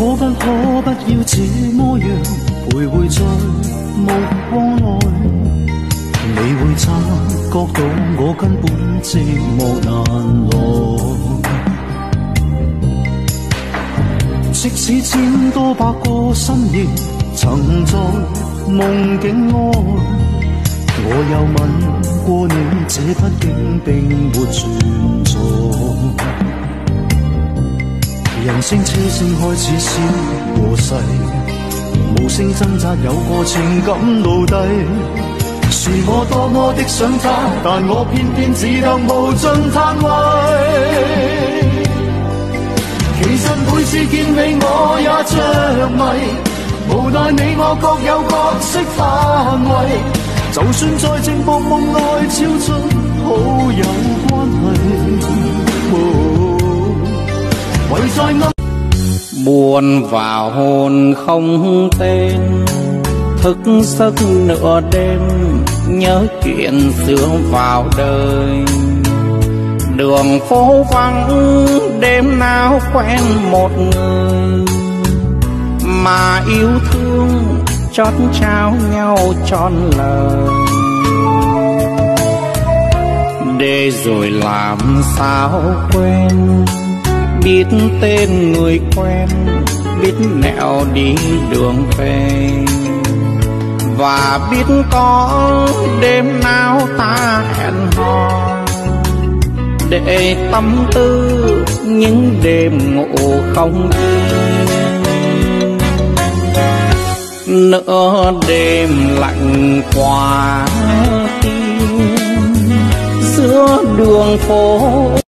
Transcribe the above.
可不要這麼樣徘徊在目光內？你會察覺到我根本寂寞難耐。即使千多百個深夜曾在夢境內，我又吻過你，這畢竟並沒存在。人聲車聲開始消和逝，無聲掙扎有個情感奴隸。是我多麼的想他，但我偏偏只得無盡嘆謂。其實每次見你我也着迷，無奈你我各有角色範圍，就算在靜默夢內超出好友關係。為在暗 buồn vào hồn không tên, thức giấc nửa đêm nhớ chuyện xưa vào đời. Đường phố vắng đêm nào quen một người, mà yêu thương chót trao nhau trọn lời. Để rồi làm sao quên, biết tên người quen, biết nẻo đi đường về, và biết có đêm nào ta hẹn hò để tâm tư những đêm ngủ không yên. Nửa đêm lạnh qua tim giữa đường phố.